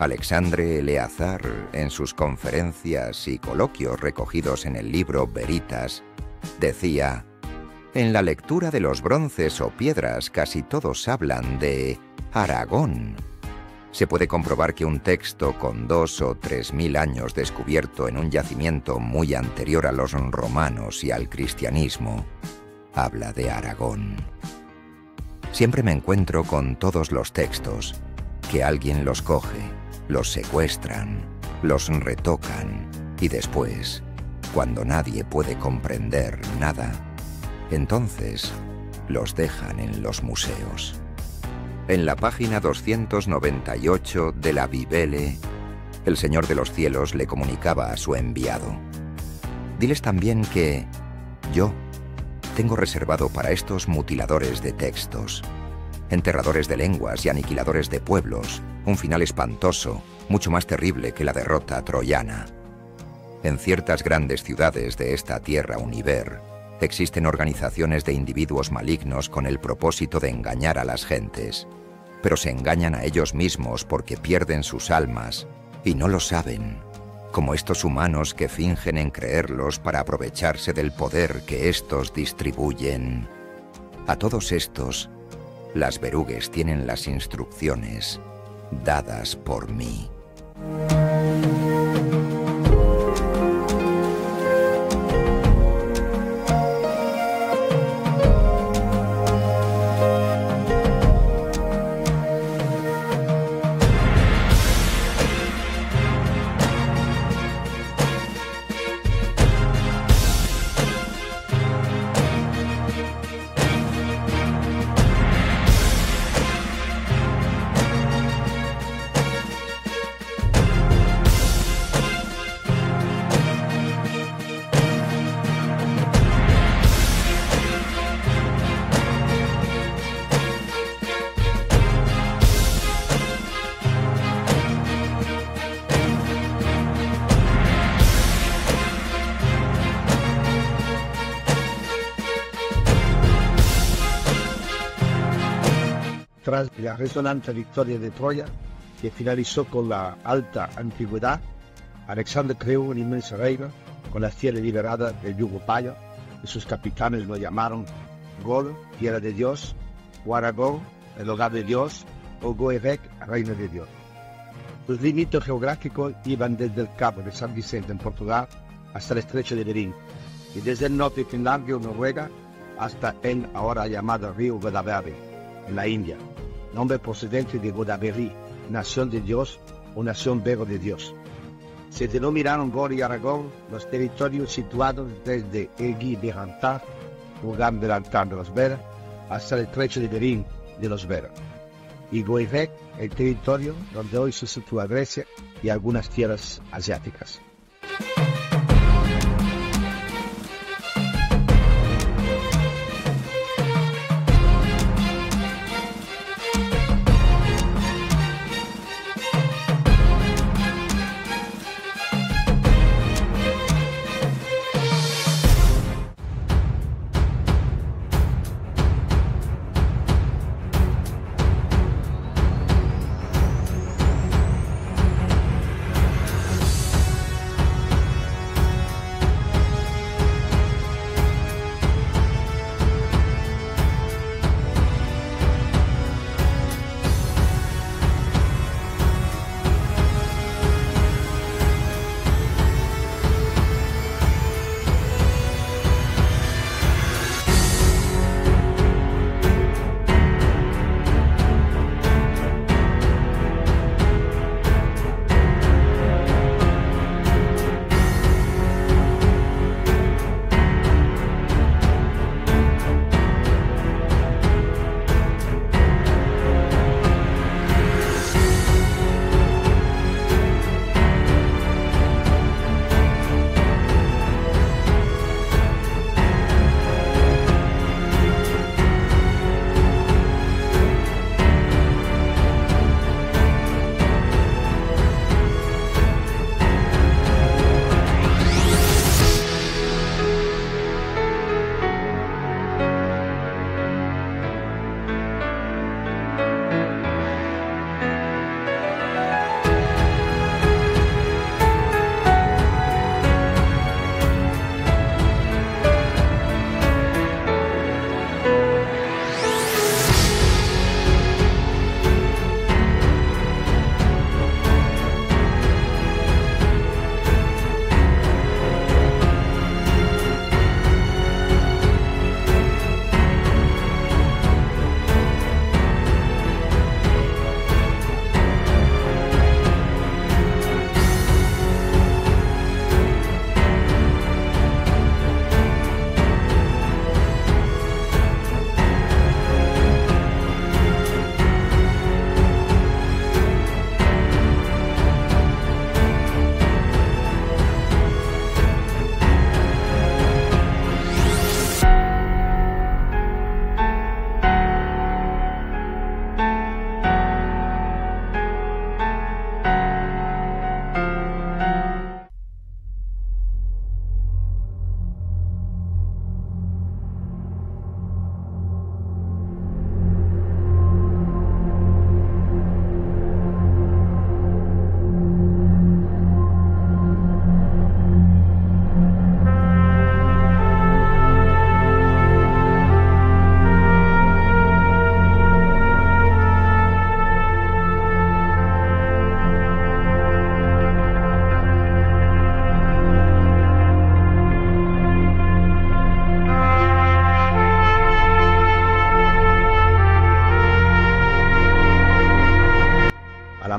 Alexandre Eleazar, en sus conferencias y coloquios recogidos en el libro Veritas, decía: en la lectura de los bronces o piedras casi todos hablan de Aragón. Se puede comprobar que un texto con 2 o 3.000 años descubierto en un yacimiento muy anterior a los romanos y al cristianismo habla de Aragón. Siempre me encuentro con todos los textos, que alguien los coge, los secuestran, los retocan y después, cuando nadie puede comprender nada, entonces los dejan en los museos. En la página 298 de la Bibele, el Señor de los Cielos le comunicaba a su enviado: diles también que yo tengo reservado para estos mutiladores de textos, enterradores de lenguas y aniquiladores de pueblos, un final espantoso, mucho más terrible que la derrota troyana. En ciertas grandes ciudades de esta tierra univer, existen organizaciones de individuos malignos con el propósito de engañar a las gentes, pero se engañan a ellos mismos porque pierden sus almas y no lo saben, como estos humanos que fingen en creerlos para aprovecharse del poder que estos distribuyen. A todos estos, las verugues tienen las instrucciones dadas por mí. Tras la resonante victoria de Troya, que finalizó con la alta antigüedad, Alexander creó un inmenso reino con la tierra liberada del yugo payo, y sus capitanes lo llamaron Gol, tierra de Dios, o Aragón, el hogar de Dios, o Goerec, reino de Dios. Los límites geográficos iban desde el Cabo de San Vicente en Portugal hasta el estrecho de Bering, y desde el norte de Finlandia o Noruega hasta el ahora llamado río Godavari, en la India, nombre procedente de Godavari, nación de Dios o nación vero de Dios. Se denominaron Gol y Aragón los territorios situados desde el Gibraltar, lugar del altar de los Vera, hasta el estrecho de Bering de los Vera, y Goerec, el territorio donde hoy se sitúa Grecia y algunas tierras asiáticas.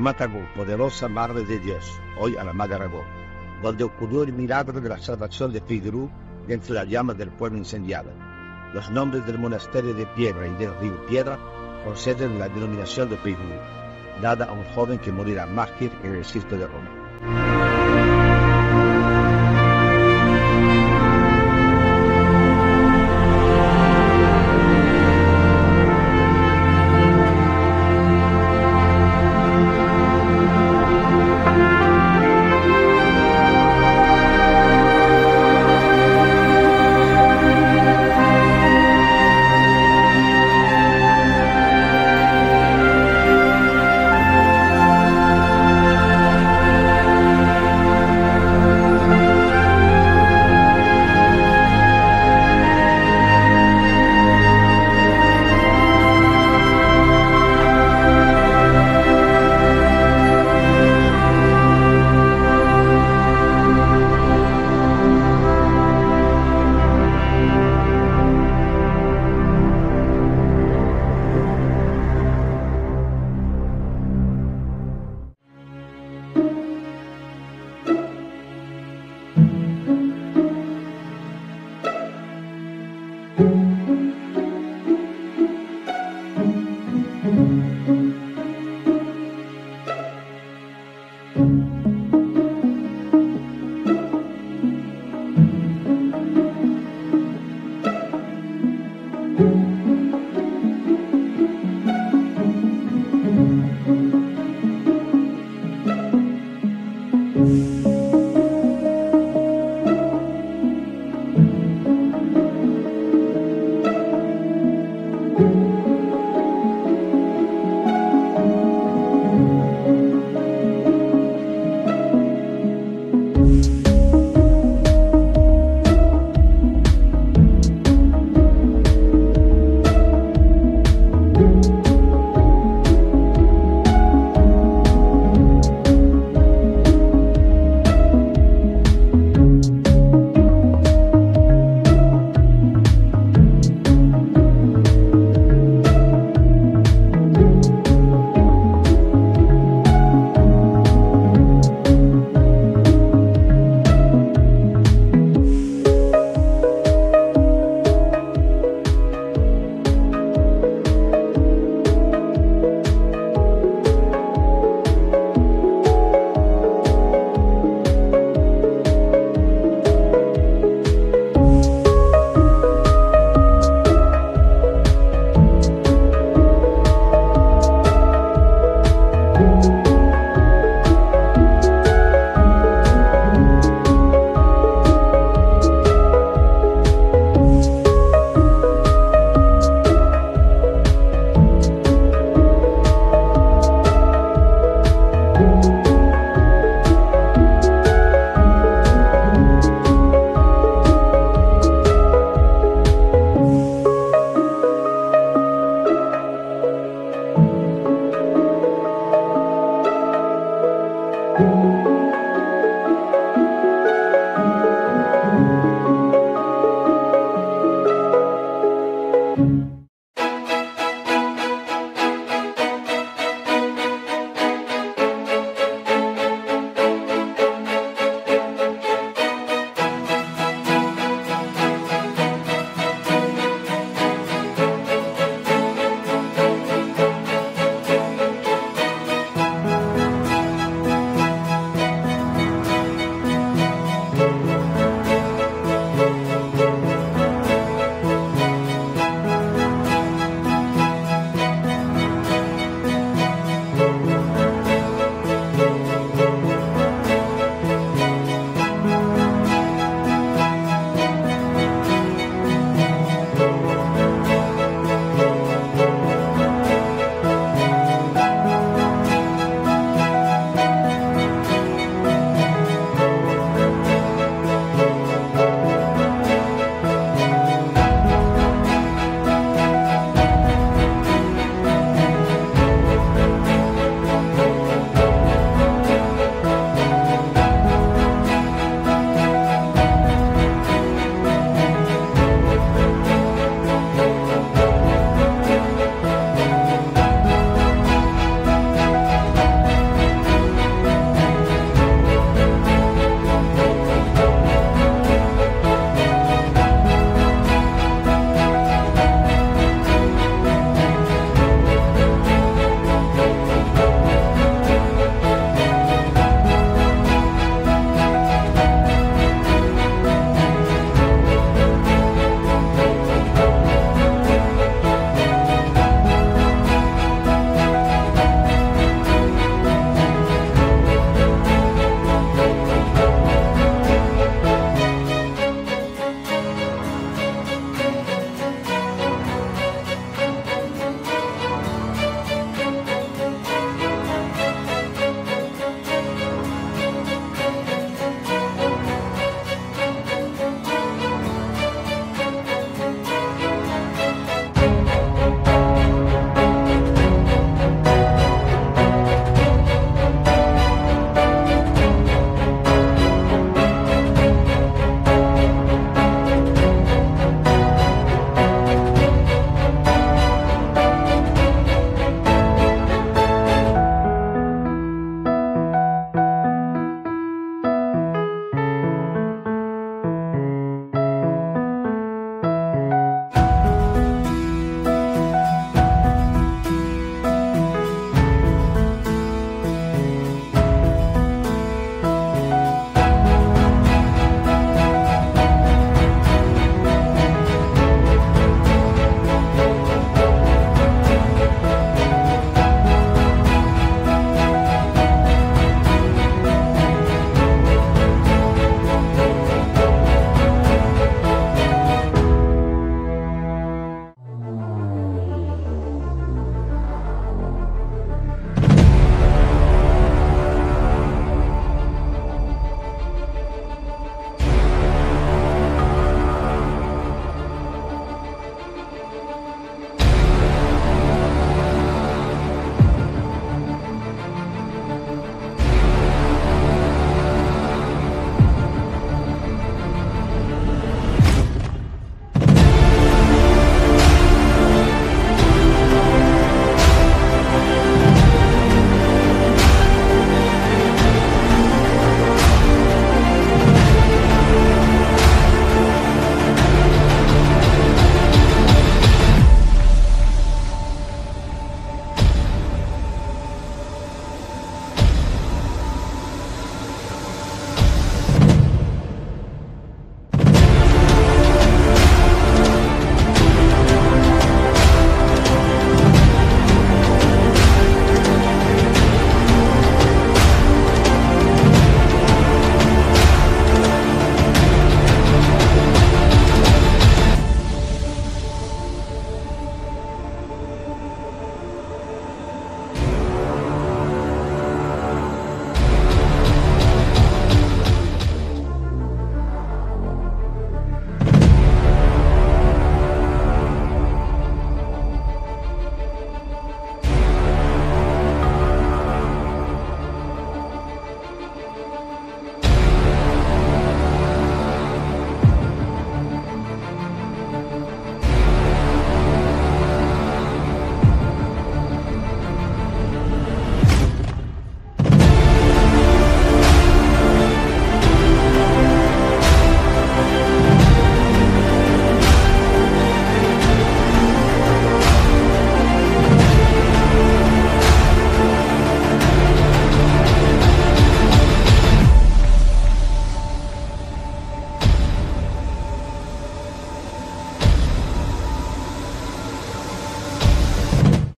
Ramatagó, poderosa Madre de Dios, hoy a la Magaragó, donde ocurrió el milagro de la salvación de Figuerú de entre las llamas del pueblo incendiado. Los nombres del monasterio de Piedra y del río Piedra proceden de la denominación de Figuerú, dada a un joven que morirá mártir en el circo de Roma.